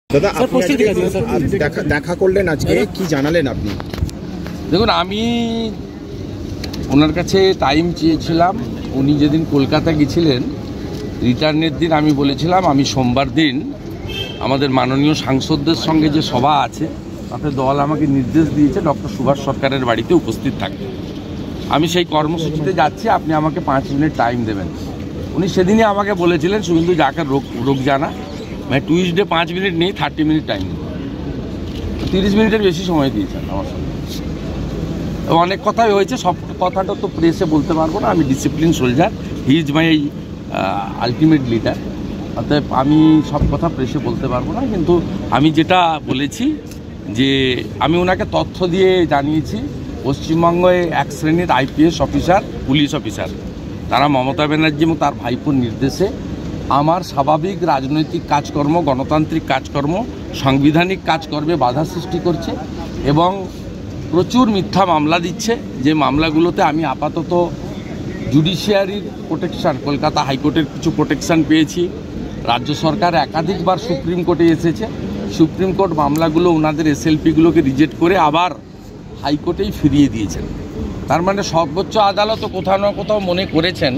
দাদা দেখা করলেন আজকে, কি জানালেন আপনি? দেখুন, আমি ওনার কাছে টাইম চেয়েছিলাম। উনি যেদিন কলকাতা গেছিলেন রিটার্নের দিন, আমি বলেছিলাম আমি সোমবার দিন আমাদের মাননীয় সাংসদদের সঙ্গে যে সভা আছে তাতে দল আমাকে নির্দেশ দিয়েছে ডক্টর সুভাষ সরকারের বাড়িতে উপস্থিত থাকতে। আমি সেই কর্মসূচিতে যাচ্ছি, আপনি আমাকে 5 মিনিট টাইম দেবেন। উনি সেদিনই আমাকে বলেছিলেন শুভেন্দু যাকে রোগ জানা, মানে টুইসডে 5 মিনিট নেই, 30 মিনিট টাইম, 30 মিনিটের বেশি সময় দিয়েছেন আমার সঙ্গে। অনেক কথাই হয়েছে, সব কথাটা তো প্রেসে বলতে পারবো না। আমি discipline soldier, he is my ultimate leader, অতএব আমি সব কথা প্রেসে বলতে পারবো না। কিন্তু আমি যেটা বলেছি যে আমি ওনাকে তথ্য দিয়ে জানিয়েছি পশ্চিমবঙ্গে এক শ্রেণীর আইপিএস অফিসার, পুলিশ অফিসার, তারা মমতা ব্যানার্জি এবং তার ভাইপোর নির্দেশে আমার স্বাভাবিক রাজনৈতিক কাজকর্ম, গণতান্ত্রিক কাজকর্ম, সাংবিধানিক কাজকর্মে বাধা সৃষ্টি করছে এবং প্রচুর মিথ্যা মামলা দিচ্ছে। যে মামলাগুলোতে আমি আপাতত জুডিশিয়ারির প্রোটেকশান, কলকাতা হাইকোর্টের কিছু প্রোটেকশান পেয়েছি। রাজ্য সরকার একাধিকবার সুপ্রিম কোর্টে এসেছে, সুপ্রিম কোর্ট মামলাগুলো ওনাদের এসএলপিগুলোকে রিজেক্ট করে আবার হাইকোর্টেই ফিরিয়ে দিয়েছেন। তার মানে সর্বোচ্চ আদালতও কোথাও না কোথাও মনে করেছেন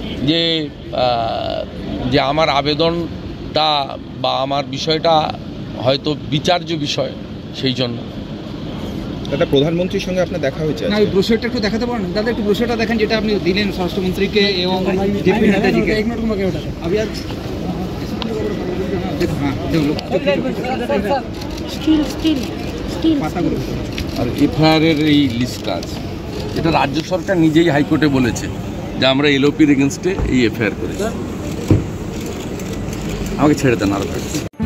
যে আমার আবেদনটা বা আমার বিষয়টা হয়তো বিচার্য বিষয়, সেই জন্য। দাদা, প্রধানমন্ত্রীর সঙ্গে আপনার দেখা হয়েছে? না, ওই ব্রোশারটা একটু দেখাতে পারেন দাদা, একটু ব্রোশারটা দেখেন যেটা আপনি দিলেন স্বরাষ্ট্রমন্ত্রীকে এবং জেপি নাড্ডাজিকে। আর এফআইআরের এই লিস্টটা আছে, এটা রাজ্য সরকার নিজেই হাইকোর্টে বলেছে যে আমরা এলওপির এগেনস্টে এই এফআইআর করেছি। আমাকে ছেড়ে দেন আরো।